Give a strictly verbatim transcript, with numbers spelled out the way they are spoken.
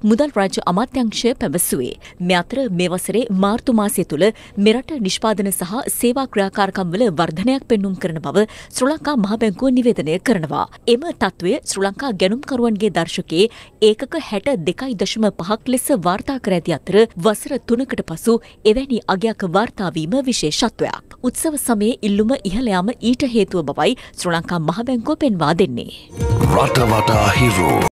මුදල් රාජ්‍ය අමාත්‍යාංශය පැවසුවේ. මේ අතර මේ වසරේ මාර්තු මාසය තුළ මෙරට නිෂ්පාදන සහ සේවා ක්‍රියාකාරකම්වල වර්ධනයක් පෙන්නුම් කරන බව ශ්‍රී ලංකා මහ බැංකුව නිවේදනය කරනවා. එම තත්ත්වය ශ්‍රී ලංකා ගැනුම්කරුවන්ගේ දර්ශකයේ ඒකක හැට දෙකයි දශම පහක් ලෙස වාර්තා කර ඇති අතර වසර තුනකට පසු එවැනි අගයක් වාර්තා වීම විශේෂත්වයක්. උත්සව සමයේ ඉල්ලුම ඉහළ යාම ඊට හේතුව බවයි ශ්‍රී ලංකා මහ බැංකුව පෙන්වා දෙන්නේ. රට වටා හිරු